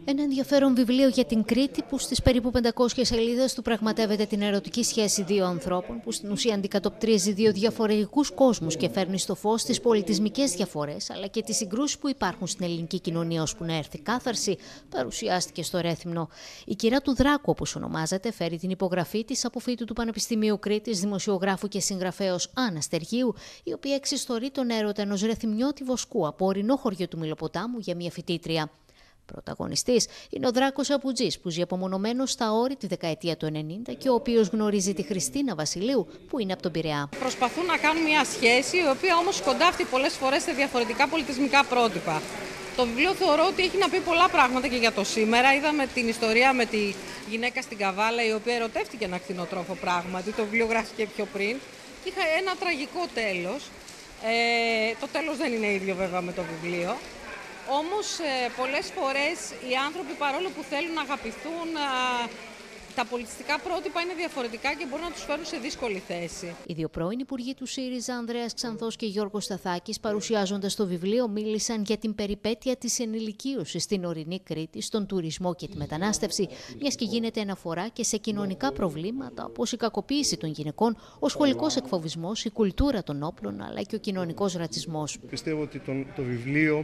Ένα ενδιαφέρον βιβλίο για την Κρήτη που στις περίπου 500 σελίδες του πραγματεύεται την ερωτική σχέση δύο ανθρώπων που στην ουσία αντικατοπτρίζει δύο διαφορετικούς κόσμους και φέρνει στο φως τις πολιτισμικές διαφορές αλλά και τις συγκρούσεις που υπάρχουν στην ελληνική κοινωνία ώσπου να έρθει κάθαρση, παρουσιάστηκε στο Ρέθυμνο. Η κυρά του Δράκου, όπως ονομάζεται, φέρει την υπογραφή της αποφύτου του Πανεπιστημίου Κρήτης, δημοσιογράφου και συγγραφέως Άννα Στεργίου, η οποία εξιστορεί τον έρωτα ενός ρεθυμνιώτη βοσκού από ορεινό χωριό του Μηλοποτάμου για μια φοιτήτρια. Πρωταγωνιστής είναι ο Δράκος Απουτζής, που ζει απομονωμένος στα όρη τη δεκαετία του 90 και ο οποίος γνωρίζει τη Χριστίνα Βασιλείου, που είναι από τον Πειραιά. Προσπαθούν να κάνουν μια σχέση, η οποία όμως σκοντάφτει πολλές φορές σε διαφορετικά πολιτισμικά πρότυπα. Το βιβλίο θεωρώ ότι έχει να πει πολλά πράγματα και για το σήμερα. Είδαμε την ιστορία με τη γυναίκα στην Καβάλα, η οποία ερωτεύτηκε ένα κτηνοτρόφο πράγματι. Το βιβλίο γράφτηκε πιο πριν. Είχα ένα τραγικό τέλος. Το τέλος δεν είναι ίδιο βέβαια με το βιβλίο. Όμως πολλές φορές οι άνθρωποι, παρόλο που θέλουν να αγαπηθούν, τα πολιτιστικά πρότυπα είναι διαφορετικά και μπορούν να τους φέρουν σε δύσκολη θέση. Οι δύο πρώην υπουργοί του ΣΥΡΙΖΑ, Ανδρέας Ξανθός και Γιώργος Σταθάκης, παρουσιάζοντας το βιβλίο, μίλησαν για την περιπέτεια της ενηλικίωσης στην ορεινή Κρήτη, στον τουρισμό και τη μετανάστευση, μιας και γίνεται αναφορά και σε κοινωνικά προβλήματα όπως η κακοποίηση των γυναικών, ο σχολικός εκφοβισμός, η κουλτούρα των όπλων αλλά και ο κοινωνικός ρατσισμός. Πιστεύω ότι το βιβλίο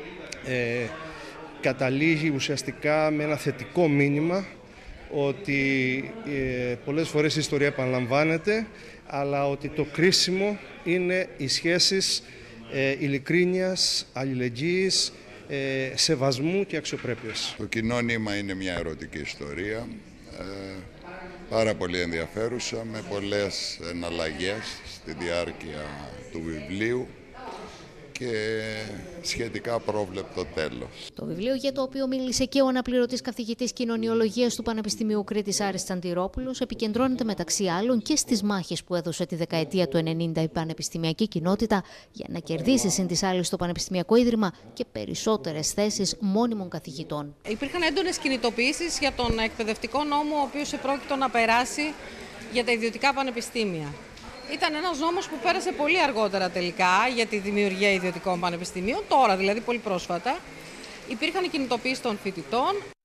καταλήγει ουσιαστικά με ένα θετικό μήνυμα ότι πολλές φορές η ιστορία επαναλαμβάνεται, αλλά ότι το κρίσιμο είναι οι σχέσεις ειλικρίνειας, αλληλεγγύης, σεβασμού και αξιοπρέπειας. Το κοινό νήμα είναι μια ερωτική ιστορία, πάρα πολύ ενδιαφέρουσα, με πολλές εναλλαγές στη διάρκεια του βιβλίου και σχετικά πρόβλεπτο τέλος. Το βιβλίο, για το οποίο μίλησε και ο αναπληρωτής καθηγητής κοινωνιολογίας του Πανεπιστημίου Κρήτης Άρης Τσαντηρόπουλος, επικεντρώνεται μεταξύ άλλων και στις μάχες που έδωσε τη δεκαετία του 90 η πανεπιστημιακή κοινότητα για να κερδίσει συν τις άλλες στο Πανεπιστημιακό Ίδρυμα και περισσότερες θέσεις μόνιμων καθηγητών. Υπήρχαν έντονες κινητοποιήσεις για τον εκπαιδευτικό νόμο, ο οποίος επρόκειτο να περάσει για τα ιδιωτικά πανεπιστήμια. Ήταν ένας νόμος που πέρασε πολύ αργότερα τελικά για τη δημιουργία ιδιωτικών πανεπιστημίων, τώρα δηλαδή πολύ πρόσφατα. Υπήρχαν κινητοποιήσεις των φοιτητών.